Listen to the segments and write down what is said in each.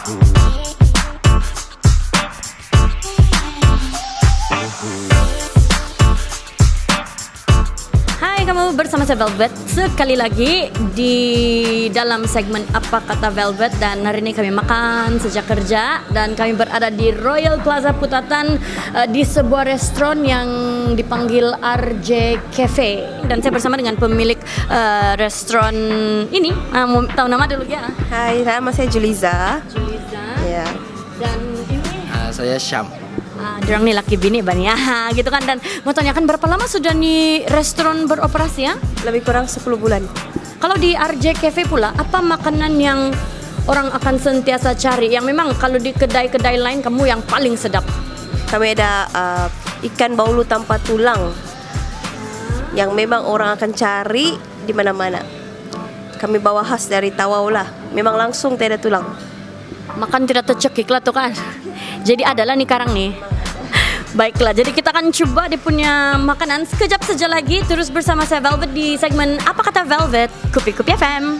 Kamu bersama saya Velvet sekali lagi di dalam segmen Apa Kata Velvet, dan hari ini kami makan sejak kerja dan kami berada di Royal Plaza Putatan di sebuah restoran yang dipanggil RJ Cafe, dan saya bersama dengan pemilik restoran ini. Mau tahu nama dulu ya? Hai, nama saya Juliza. Juliza. Ya. Dan ini saya Syam. Dorang nih laki bini bani ya, gitu kan. Dan mau tanyakan berapa lama sudah nih restoran beroperasi ya? Lebih kurang 10 bulan. Kalau di RJ Cafe pula, apa makanan yang orang akan sentiasa cari, yang memang kalau di kedai-kedai lain kamu yang paling sedap? Kami ada ikan baulu tanpa tulang yang memang orang akan cari di mana-mana. Kami bawa khas dari Tawau lah, memang langsung tidak ada tulang. Makan tidak tercekik lah tuh kan. Jadi adalah nih karang nih. Baiklah, jadi kita akan coba dia punya makanan sekejap saja lagi. Terus bersama saya Velvet di segmen Apa Kata Velvet, Kupi-Kupi FM.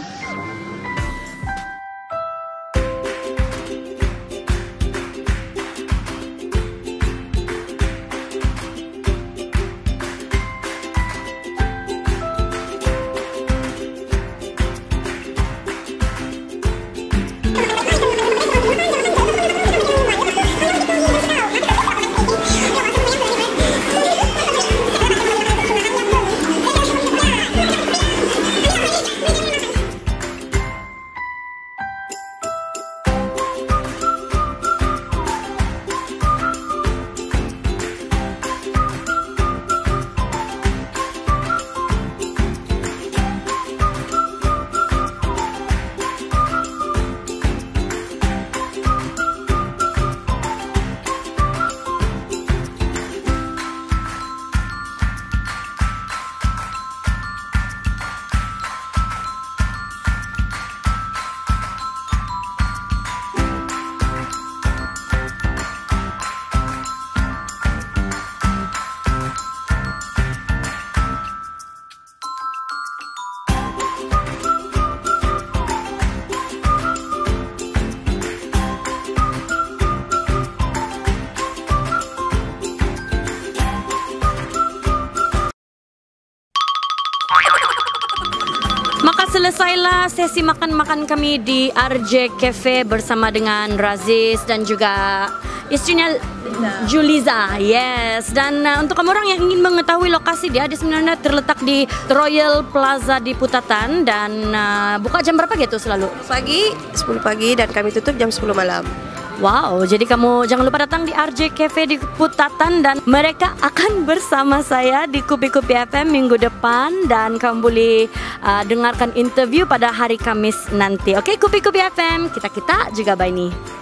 Maka selesailah sesi makan-makan kami di RJ Cafe bersama dengan Razis dan juga istrinya Juliza. Yes, dan untuk kamu orang yang ingin mengetahui lokasi dia sebenarnya terletak di Royal Plaza di Putatan, dan buka jam berapa gitu selalu? Pagi, 10 pagi, dan kami tutup jam 10 malam. Wow, jadi kamu jangan lupa datang di RJ Cafe di Putatan, dan mereka akan bersama saya di Kupi-Kupi FM minggu depan, dan kamu boleh dengarkan interview pada hari Kamis nanti. Oke, Kupi-Kupi FM, kita juga bye nih.